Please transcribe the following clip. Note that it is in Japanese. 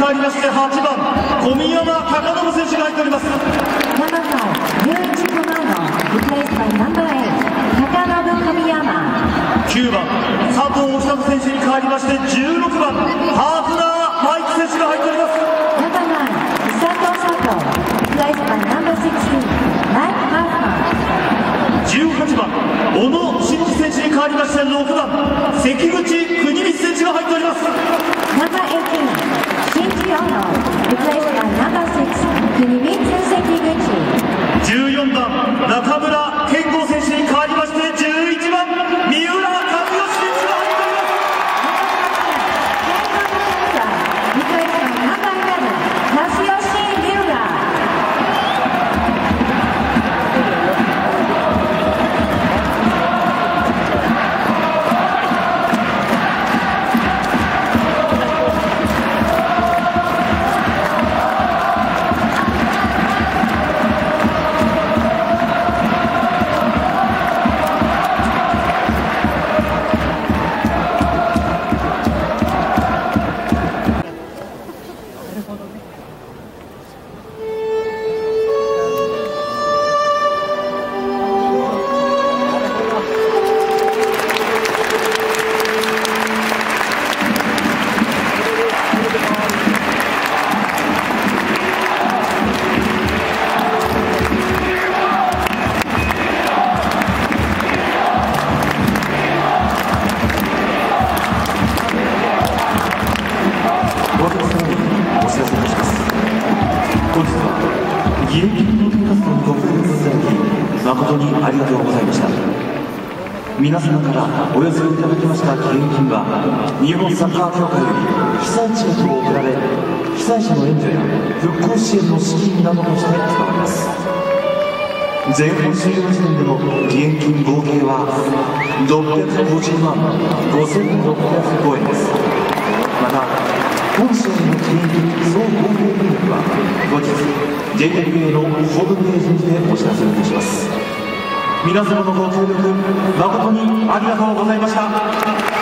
わりまして8番小宮山貴信選手が入っております。 7番11コマンド replaced by number 8高信小宮山。 9番佐藤久人選手に代わりまして16番ハーフナーマイク選手が入っております。 7番佐藤 replaced by number 16 マイクハーフナー。 18番小野伸二選手に代わりまして6番関口国光選手が入っております。 Number 18新地小野 replaced by number 6国光関口。 14番中村健吾選手に代わりまして11番三浦知良選手が入っております。義援金の活動にご協力いただき誠にありがとうございました。皆様からお寄せいただきました義援金は日本サッカー協会より被災地へと送られ、被災者の援助や復興支援の資金などとして使われます。前半終了時点での義援金合計は650万5605円です。また本試合の義援金総合計金額は後日 JFA のホームページにてお知らせいたします。皆様のご協力誠にありがとうございました。